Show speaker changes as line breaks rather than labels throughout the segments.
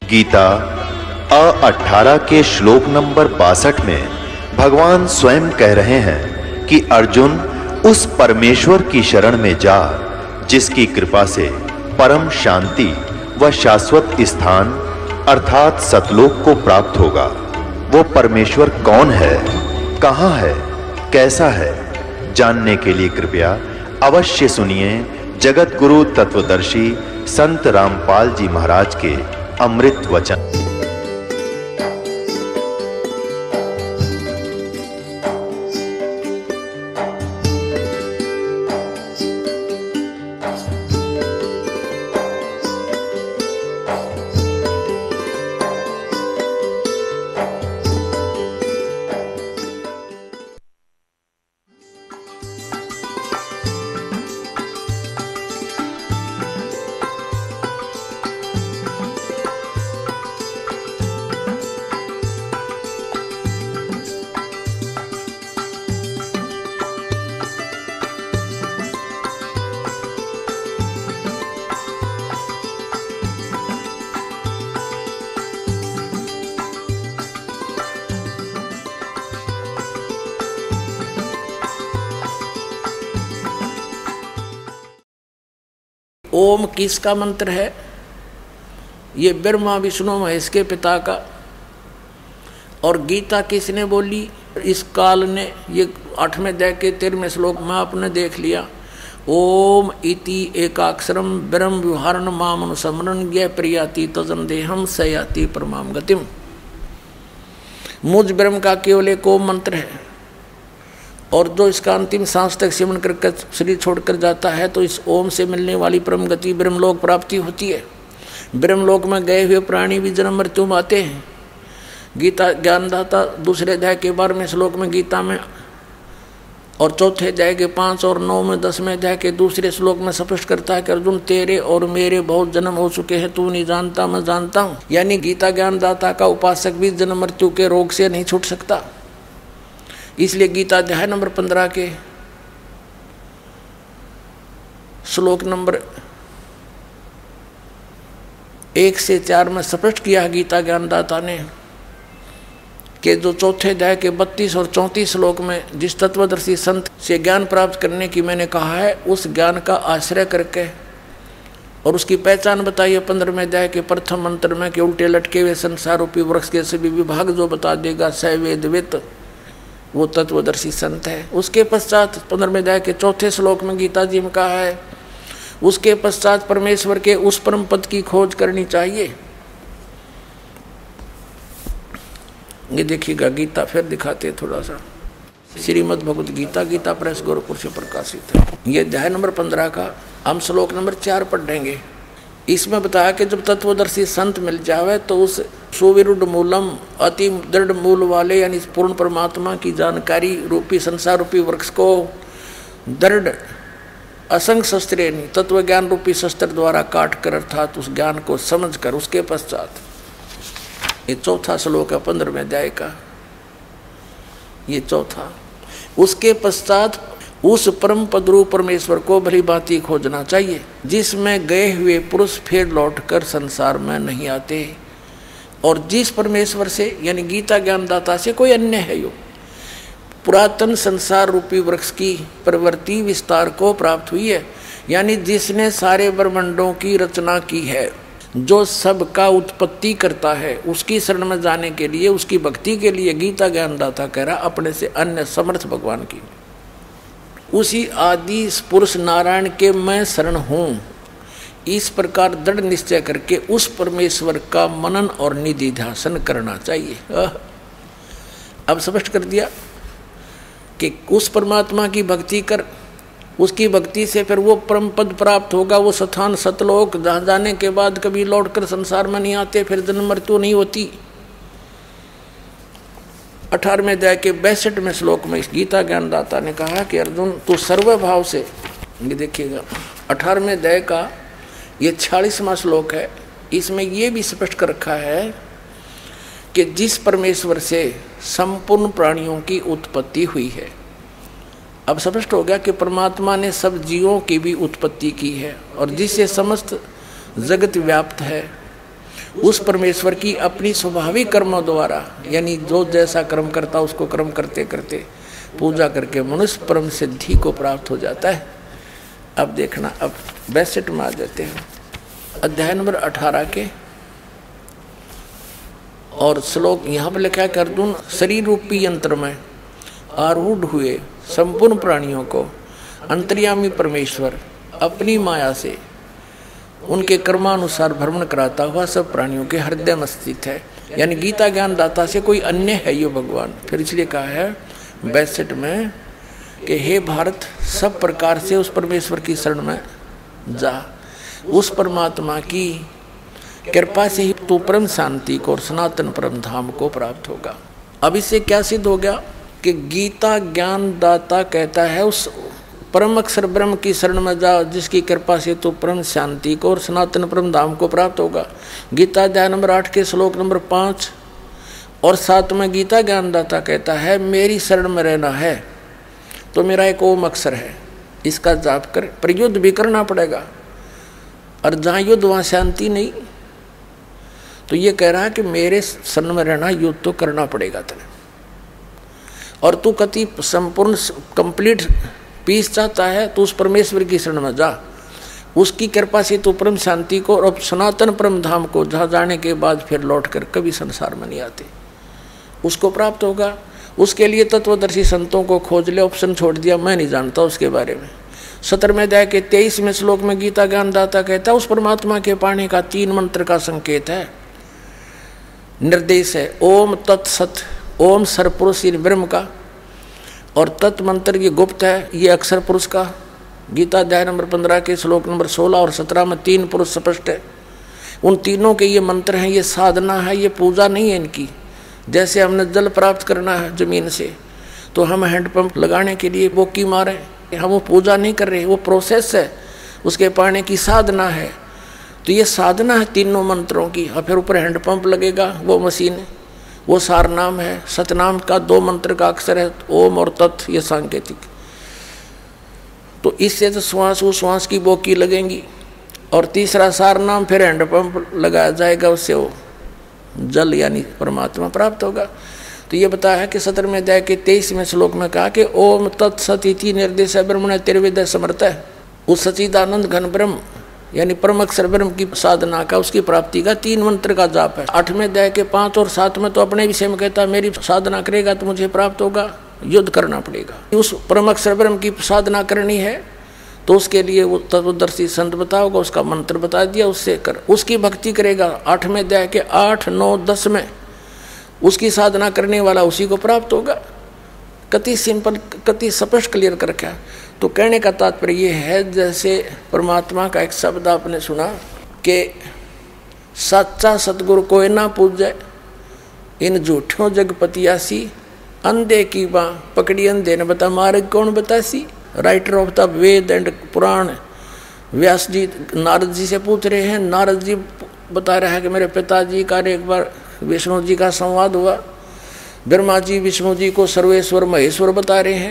गीता 18 के श्लोक नंबर 62 में भगवान स्वयं कह रहे हैं कि अर्जुन उस परमेश्वर की शरण में जा जिसकी कृपा से परम शांति व शाश्वत स्थान अर्थात सतलोक को प्राप्त होगा। वो परमेश्वर कौन है, कहां है, कैसा है, जानने के लिए कृपया अवश्य सुनिए जगत गुरु तत्वदर्शी संत रामपाल जी महाराज के अमृत वचन।
ओम किसका मंत्र है? ये ब्रह्मा विष्णु महेश के पिता का। और गीता किसने बोली? इस काल ने। ये 8वें अध्याय के 13वें श्लोक में आपने देख लिया। ओम इति एकाक्षरम ब्रह्म विहारण मामनु समरण ज्ञ प्रियाति तजन देहम सयाति परमाम गतिम। मुझ ब्रह्म का केवल एक ओम मंत्र है, और जो इसका अंतिम सांस तक सिमरण करके शरीर छोड़कर जाता है तो इस ओम से मिलने वाली परम गति ब्रह्मलोक प्राप्ति होती है। ब्रह्मलोक में गए हुए प्राणी भी जन्म मृत्यु में आते हैं। गीता ज्ञानदाता 2 अध्याय के 12वें श्लोक में गीता में और 4थे अध्याय के 5 और 9 में 10वें अध्याय के 2 श्लोक में स्पष्ट करता है कि अर्जुन तेरे और मेरे बहुत जन्म हो चुके हैं, तू नहीं जानता मैं जानता हूँ। यानी गीता ज्ञानदाता का उपासक भी जन्म मृत्यु के रोग से नहीं छूट सकता। इसलिए गीता अध्याय नंबर 15 के श्लोक नंबर 1 से 4 में स्पष्ट किया है गीता ज्ञानदाता ने कि जो 4थे अध्याय के 32 और 34 श्लोक में जिस तत्वदर्शी संत से ज्ञान प्राप्त करने की मैंने कहा है, उस ज्ञान का आश्रय करके और उसकी पहचान बताई है 15वें अध्याय के प्रथम मंत्र में कि उल्टे लटके हुए संसार रूपी वृक्ष के सभी विभाग जो बता देगा स वेदवित, वो तत्वदर्शी संत है। उसके पश्चात 15वें अध्याय के 4थे श्लोक में गीता जी में कहा है, उसके पश्चात परमेश्वर के उस परम पद की खोज करनी चाहिए। ये देखिएगा गीता फिर दिखाते थोड़ा सा। श्रीमद् भगवद गीता गीता प्रेस गोरखपुर से प्रकाशित है। ये अध्याय नंबर 15 का हम श्लोक नंबर 4 पढ़ेंगे। इसमें बताया कि जब तत्वदर्शी संत मिल जावे तो उस सुविरुद्ध मूलम अति दृढ़ मूल वाले यानी पूर्ण परमात्मा की जानकारी रूपी संसार रूपी वृक्ष को दृढ़ असंग शस्त्रे तत्व ज्ञान रूपी शस्त्र द्वारा काट कर अर्थात उस ज्ञान को समझ कर उसके पश्चात, ये 4था श्लोक है 15वें अध्याय का, ये 4था। उसके पश्चात उस परम पदरूप परमेश्वर को भली भांति खोजना चाहिए जिसमें गए हुए पुरुष फिर लौटकर संसार में नहीं आते, और जिस परमेश्वर से यानी गीता ज्ञानदाता से कोई अन्य है यो पुरातन संसार रूपी वृक्ष की प्रवृत्ति विस्तार को प्राप्त हुई है, यानी जिसने सारे ब्रह्मांडों की रचना की है, जो सबका उत्पत्ति करता है, उसकी शरण में जाने के लिए उसकी भक्ति के लिए गीता ज्ञानदाता कह रहा अपने से अन्य समर्थ भगवान की उसी आदि पुरुष नारायण के मैं शरण हूँ, इस प्रकार दृढ़ निश्चय करके उस परमेश्वर का मनन और निधिध्यासन करना चाहिए। अब स्पष्ट कर दिया कि उस परमात्मा की भक्ति कर, उसकी भक्ति से फिर वो परम पद प्राप्त होगा, वो स्थान सतलोक जहाँ जाने के बाद कभी लौटकर संसार में नहीं आते, फिर जन्म मृत्यु नहीं होती। 18वें अध्याय के 62वें श्लोक में इस गीता ज्ञानदाता ने कहा कि अर्जुन तू सर्वभाव से, ये देखिएगा 18वें अध्याय का ये 46वां श्लोक है, इसमें ये भी स्पष्ट कर रखा है कि जिस परमेश्वर से संपूर्ण प्राणियों की उत्पत्ति हुई है। अब स्पष्ट हो गया कि परमात्मा ने सब जीवों की भी उत्पत्ति की है और जिससे समस्त जगत व्याप्त है, उस परमेश्वर की अपनी स्वाभाविक कर्मों द्वारा, यानी जो जैसा कर्म करता उसको कर्म करते करते पूजा करके मनुष्य परम सिद्धि को प्राप्त हो जाता है। अब देखना, अब 62 में आ जाते हैं, अध्याय नंबर 18 के और श्लोक यहाँ पर लिखा है कि अर्जुन शरीर रूपी यंत्र में आरूढ़ हुए संपूर्ण प्राणियों को अंतर्यामी परमेश्वर अपनी माया से उनके कर्मानुसार भ्रमण कराता हुआ सब प्राणियों के हृदय में स्थित है। यानी गीता ज्ञान दाता से कोई अन्य है यो भगवान। फिर इसलिए कहा है 62 में कि हे भारत, सब प्रकार से उस परमेश्वर की शरण में जा, उस परमात्मा की कृपा से ही तू परम शांति को और सनातन परम धाम को प्राप्त होगा। अब इससे क्या सिद्ध हो गया कि गीता ज्ञान दाता कहता है उस परम अक्षर ब्रह्म की शरण में जा, जिसकी कृपा से तू परम शांति को और सनातन परम धाम को प्राप्त होगा। गीता अध्याय नंबर 8 के श्लोक नंबर 5 और 7 में गीता ज्ञान दाता कहता है मेरी शरण में रहना है तो मेरा एक ओम अक्षर है, इसका जाप कर। पर युद्ध भी करना पड़ेगा, और जहाँ युद्ध वहाँ शांति नहीं। तो ये कह रहा है कि मेरे शरण में रहना, युद्ध तो करना पड़ेगा तेरे, और तू कति संपूर्ण कंप्लीट पीस चाहता है तो उस परमेश्वर की शरण में जा, उसकी कृपा से तू परम शांति को और सनातन परम धाम को, जहाँ जाने के बाद फिर लौट कर कभी संसार में नहीं आते, उसको प्राप्त होगा। उसके लिए तत्वदर्शी संतों को खोज ले, ऑप्शन छोड़ दिया, मैं नहीं जानता उसके बारे में। 17वें अध्याय के 23वें श्लोक में गीता ज्ञान दाता कहता है उस परमात्मा के पाने का 3 मंत्र का संकेत है, निर्देश है। ओम तत्सत, ओम सरपुरुष ब्रह्म का, और तत् मंत्र ये गुप्त है, ये अक्षर पुरुष का। गीता अध्याय नंबर 15 के श्लोक नंबर 16 और 17 में 3 पुरुष स्पष्ट है। उन तीनों के ये मंत्र हैं, ये साधना है, ये पूजा नहीं है इनकी। जैसे हमने जल प्राप्त करना है जमीन से, तो हम हैंडपंप लगाने के लिए वो की मारे, हम वो पूजा नहीं कर रहे, वो प्रोसेस है, उसके पाने की साधना है। तो ये साधना है तीनों मंत्रों की, और फिर ऊपर हैंडपंप लगेगा, वो मशीन, वो सार नाम है। सतनाम का 2 मंत्र का अक्षर है, ओम और तत्, ये सांकेतिक। तो इससे तो श्वास उश्वास की बोकी लगेंगी, और तीसरा सार नाम, फिर हैंडपंप लगाया जाएगा, उससे वो जल यानी परमात्मा प्राप्त होगा। तो ये बताया है कि 17वें अध्याय के 23वें श्लोक में कहा कि ओम तत्सत इति निर्देश ब्रह्मण तिर्विद समर्थ है। उस सच्चिदानंद घन ब्रह्म यानी परम अक्षर ब्रह्म की साधना का, उसकी प्राप्ति का 3 मंत्र का जाप है। 8वें अध्याय के 5 और 7 में तो अपने विषय में कहता है मेरी साधना करेगा तो मुझे प्राप्त होगा, युद्ध करना पड़ेगा। उस परम अक्षर ब्रह्म की साधना करनी है तो उसके लिए वो तत्वदर्शी संत बताओगा, उसका मंत्र बता दिया, उससे कर, उसकी भक्ति करेगा। 8वें अध्याय के 8, 9, 10 में उसकी साधना करने वाला उसी को प्राप्त होगा। कति सिंपल, कति स्पष्ट क्लियर कर रखा। तो कहने का तात्पर्य ये है, जैसे परमात्मा का एक शब्द आपने सुना कि सच्चा सतगुरु कोई ना पूजे, इन झूठों जगपतियासी, अंधे की बाँ पकड़ी अंधे ने बता मार्ग कौन बतासी। Writer of the Ved and Puran Vyas ji Narad ji से पूछ रहे हैं। नारद जी बता रहा है कि मेरे पिताजी का एक बार विष्णु जी का संवाद हुआ, ब्रह्मा जी विष्णु जी को सर्वेश्वर महेश्वर बता रहे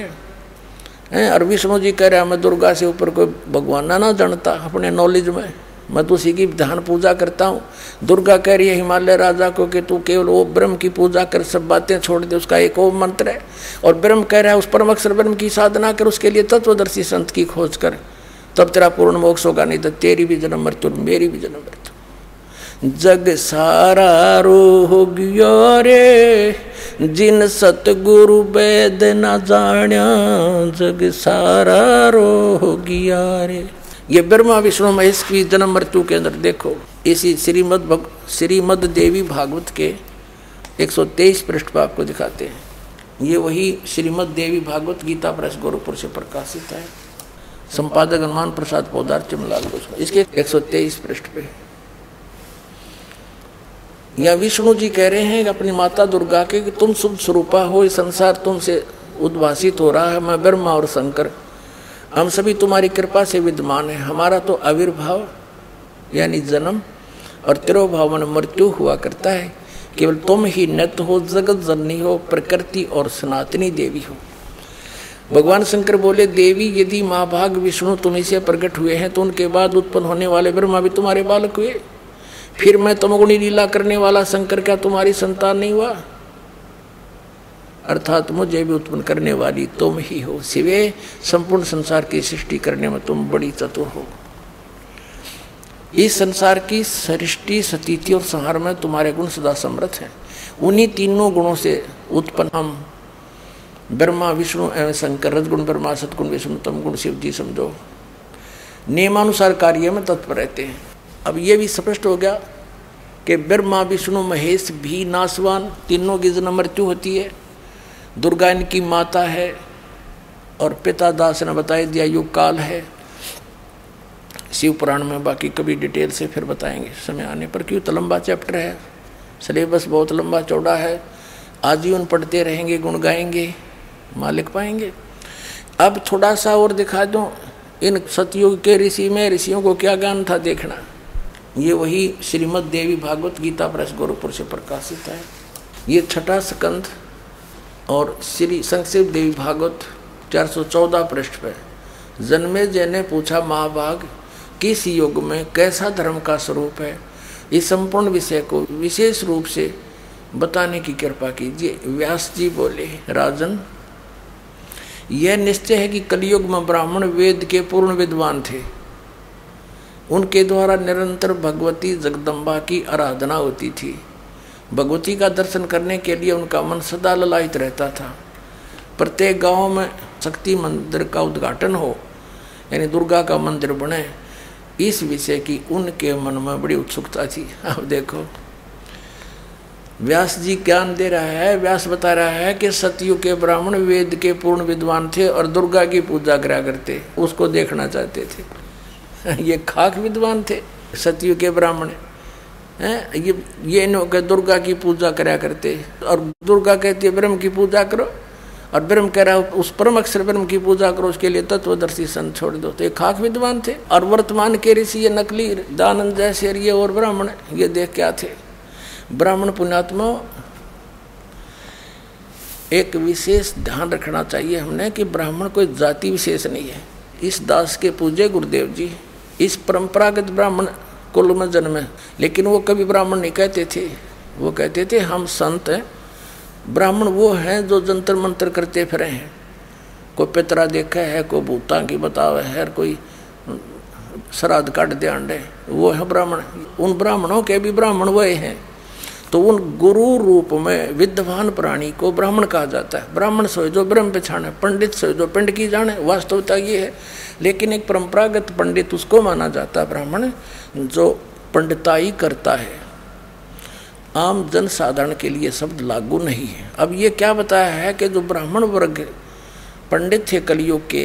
हैं, और विष्णु जी कह रहे हैं मैं दुर्गा से ऊपर कोई भगवान ना जानता अपने नॉलेज में, मैं तो उसी की ध्यान पूजा करता हूँ। दुर्गा कह रही है हिमालय राजा को कि तू केवल वो ब्रह्म की पूजा कर, सब बातें छोड़ दे, उसका एक ओम मंत्र है। और ब्रह्म कह रहा है उस परम अक्षर ब्रह्म की साधना कर, उसके लिए तत्वदर्शी संत की खोज कर, तब तेरा पूर्ण मोक्ष होगा, नहीं तो तेरी भी जन्म मृत्यु मेरी भी जन्म मृत्यु। जग सारा रोग रे जिन सतगुरु वेद न जाण्या, जग सारा रोग रे। ये ब्रह्मा विष्णु महेश की जन्म मृत्यु के अंदर देखो, इसी श्रीमद देवी भागवत के 123 पृष्ठ पर आपको दिखाते हैं। ये वही श्रीमद देवी भागवत गीता प्रेस गोरखपुर से प्रकाशित है, संपादक हनुमान प्रसाद पोदार चिमलाल गोस्वामी, इसके 123 पृष्ठ पे। या विष्णु जी कह रहे हैं अपनी माता दुर्गा के कि तुम शुभ स्वरूपा हो, इस संसार तुमसे उद्भासित हो रहा है, मैं ब्रह्मा और शंकर हम सभी तुम्हारी कृपा से विद्यमान है। हमारा तो आविर्भाव यानी जन्म और तिरोभाव में मृत्यु हुआ करता है, केवल तुम ही नित्य हो, जगत जननी हो, प्रकृति और सनातनी देवी हो। भगवान शंकर बोले देवी यदि महाभाग विष्णु तुम्हीं से प्रकट हुए हैं तो उनके बाद उत्पन्न होने वाले ब्रह्मा भी तुम्हारे बालक हुए, फिर मैं तमोगुणी लीला करने वाला शंकर क्या तुम्हारी संतान नहीं हुआ? अर्थात मुझे भी उत्पन्न करने वाली तुम ही हो, सिवे संपूर्ण संसार की सृष्टि करने में तुम बड़ी चतुर हो। इस संसार की सृष्टि, स्थिति और संहार में तुम्हारे गुण सदा समर्थ हैं। उन्हीं तीनों गुणों से उत्पन्न हम ब्रह्मा विष्णु एवं शंकर, रजगुण ब्रह्मा, सतगुण विष्णु, तमगुण शिव जी समझो, नियमानुसार कार्य में तत्पर रहते हैं। अब ये भी स्पष्ट हो गया कि ब्रह्मा विष्णु महेश भी नाशवान, तीनों की जन्म मृत्यु होती है। दुर्गा इनकी माता है और पिता दास ने बता दिया युग काल है। शिव पुराण में बाकी कभी डिटेल से फिर बताएंगे समय आने पर, क्यों तो लंबा चैप्टर है, सिलेबस बहुत लंबा चौड़ा है, आजीवन पढ़ते रहेंगे, गुण गाएंगे, मालिक पाएंगे। अब थोड़ा सा और दिखा दूं, इन सतयुग के ऋषि में ऋषियों को क्या ज्ञान था देखना। ये वही श्रीमद् देवी भागवत गीता प्रेस गोरखपुर से प्रकाशित है। ये छठा स्कंद और श्री संक्षिप्त देवी भागवत 414 पृष्ठ पर। जन्मेजय ने पूछा, महाभाग किस युग में कैसा धर्म का स्वरूप है, इस संपूर्ण विषय को विशेष रूप से बताने की कृपा कीजिए। व्यास जी बोले, राजन यह निश्चय है कि कलयुग में ब्राह्मण वेद के पूर्ण विद्वान थे। उनके द्वारा निरंतर भगवती जगदम्बा की आराधना होती थी। भगवती का दर्शन करने के लिए उनका मन सदा ललायित रहता था। प्रत्येक गांव में शक्ति मंदिर का उद्घाटन हो, यानी दुर्गा का मंदिर बने, इस विषय की उनके मन में बड़ी उत्सुकता थी। अब देखो व्यास जी ज्ञान दे रहा है, व्यास बता रहा है कि सतयुग के ब्राह्मण वेद के पूर्ण विद्वान थे और दुर्गा की पूजा करा करते, उसको देखना चाहते थे। ये खाक विद्वान थे सतयुग के ब्राह्मण हैं, ये दुर्गा की पूजा करा करते, और दुर्गा कहती है ब्रह्म की पूजा करो, और ब्रह्म कह रहा है उस परम अक्षर ब्रह्म की पूजा करो, उसके लिए तत्वदर्शी संत छोड़ दो। तो ये खाक विद्वान थे। और वर्तमान के ऋषि ये नकली दानंद जैसे ये और ब्राह्मण ये देख क्या थे। ब्राह्मण पुण्यात्मा एक विशेष ध्यान रखना चाहिए हमने कि ब्राह्मण कोई जाति विशेष नहीं है। इस दास के पूज्य गुरुदेव जी इस परंपरागत ब्राह्मण कुल में जन्मे, लेकिन वो कभी ब्राह्मण नहीं कहते थे। वो कहते थे हम संत हैं। ब्राह्मण वो हैं जो जंतर मंत्र करते फिरे हैं, कोई पितरा देखा है, कोई भूता की बतावे है, कोई श्राद्ध काट दे अंडे, वो है ब्राह्मण। उन ब्राह्मणों के भी ब्राह्मण वही हैं। तो उन गुरु रूप में विद्वान प्राणी को ब्राह्मण कहा जाता है। ब्राह्मण सोए जो ब्रह्म पहचाने, पंडित सोए जो पिंड की जाने, वास्तवता ये है। लेकिन एक परंपरागत पंडित उसको माना जाता है ब्राह्मण जो पंडिताई करता है। आम जन साधारण के लिए शब्द लागू नहीं है। अब ये क्या बताया है कि जो ब्राह्मण वर्ग पंडित थे कलयुग के,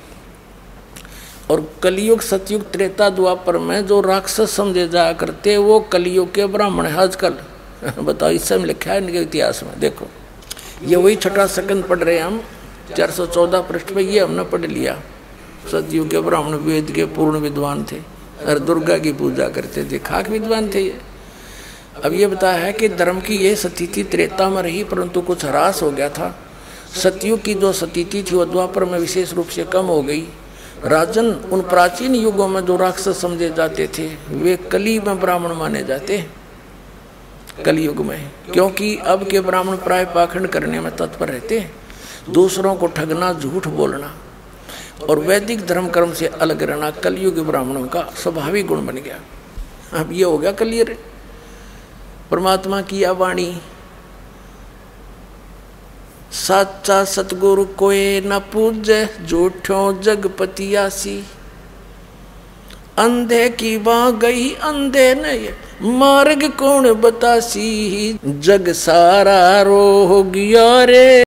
और कलयुग सतयुग त्रेता द्वापर में जो राक्षस समझे जाया करते वो कलयुग के ब्राह्मण है आजकल। बताओ, इस समय लिखा है इनके इतिहास में। देखो ये वही छठा स्कंद पढ़ रहे हैं हम, 414 पृष्ठ पे ये हमने पढ़ लिया। सतयुग के ब्राह्मण वेद के पूर्ण विद्वान थे और दुर्गा की पूजा करते थे, खाक विद्वान थे ये। अब ये बताया है कि धर्म की ये स्थिति त्रेता में रही, परंतु कुछ ह्रास हो गया था। सतयुग की जो स्थिति थी वो द्वापर में विशेष रूप से कम हो गई। राजन, उन प्राचीन युगों में जो राक्षस समझे जाते थे वे कली में ब्राह्मण माने जाते, कलयुग में, क्योंकि अब के ब्राह्मण प्राय पाखंड करने में तत्पर रहते, दूसरों को ठगना, झूठ बोलना और वैदिक धर्म कर्म से अलग रहना कलयुग ब्राह्मणों का स्वाभाविक गुण बन गया। अब ये हो गया कलियर परमात्मा की यह वाणी, साचा सतगुरु कोई न पूजे, झूठों जगपति आसी। अंधे की बाँ गई अंधे ने, मार्ग कौन बतासी, जग सारा रो गया रे।